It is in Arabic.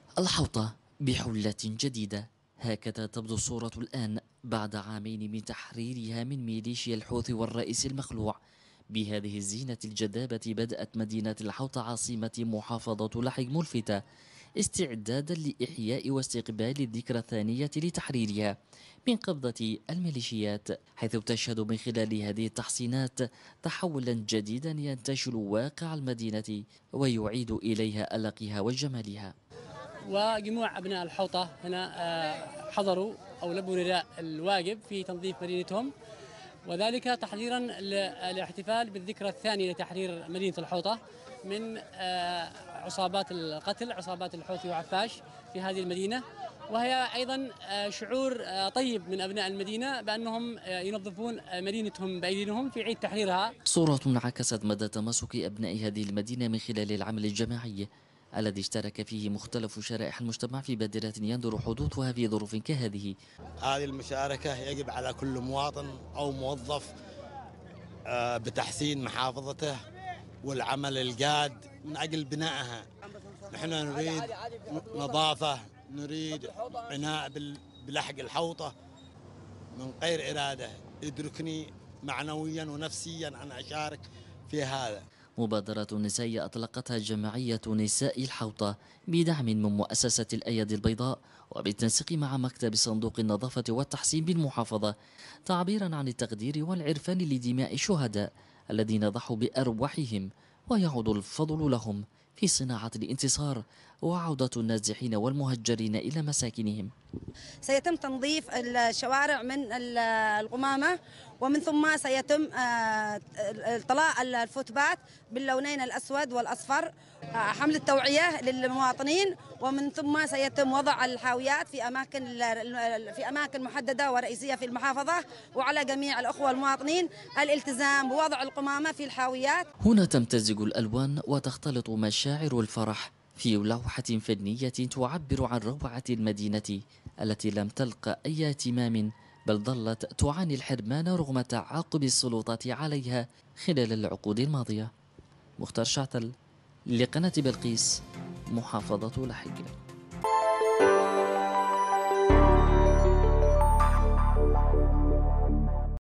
الحوطة بحلة جديدة، هكذا تبدو الصورة الآن بعد عامين من تحريرها من ميليشيا الحوثي والرئيس المخلوع. بهذه الزينة الجذابة بدأت مدينة الحوطة عاصمة محافظة لحج ملفتة استعدادا لإحياء واستقبال الذكرى الثانية لتحريرها من قبضة الميليشيات، حيث تشهد من خلال هذه التحصينات تحولا جديدا ينتشل واقع المدينة ويعيد إليها ألقها وجمالها. وجموع أبناء الحوطة هنا حضروا أو لبوا نداء الواجب في تنظيف مدينتهم، وذلك تحضيرا للاحتفال بالذكرى الثانية لتحرير مدينة الحوطة من عصابات القتل، عصابات الحوثي وعفاش في هذه المدينة. وهي أيضا شعور طيب من أبناء المدينة بأنهم ينظفون مدينتهم بأيديهم في عيد تحريرها. صورة عكست مدى تماسك أبناء هذه المدينة من خلال العمل الجماعي الذي اشترك فيه مختلف شرائح المجتمع في بادرة يندر حدوثها في ظروف كهذه. هذه المشاركة يجب على كل مواطن أو موظف بتحسين محافظته والعمل الجاد من أجل بنائها. نحن نريد نظافة، نريد عناء بلحق الحوطة من غير إرادة. يدركني معنويا ونفسيا أن أشارك في هذا. مبادرة نسائية أطلقتها جمعية نساء الحوطة بدعم من مؤسسة الأيادي البيضاء وبالتنسيق مع مكتب صندوق النظافة والتحسين بالمحافظة، تعبيرا عن التقدير والعرفان لدماء الشهداء الذين ضحوا بأرواحهم، ويعود الفضل لهم في صناعة الانتصار وعودة النازحين والمهجرين إلى مساكنهم. سيتم تنظيف الشوارع من القمامة، ومن ثم سيتم طلاء الفوتبات باللونين الأسود والأصفر، حمل التوعية للمواطنين، ومن ثم سيتم وضع الحاويات في أماكن محددة ورئيسية في المحافظة، وعلى جميع الأخوة المواطنين الالتزام بوضع القمامة في الحاويات. هنا تمتزج الألوان وتختلط مشاعر الفرح في لوحة فنية تعبر عن روعة المدينة التي لم تلق أي اهتمام، بل ظلت تعاني الحرمان رغم تعاقب السلطات عليها خلال العقود الماضية. مختار شعتل لقناة بلقيس، محافظة لحج.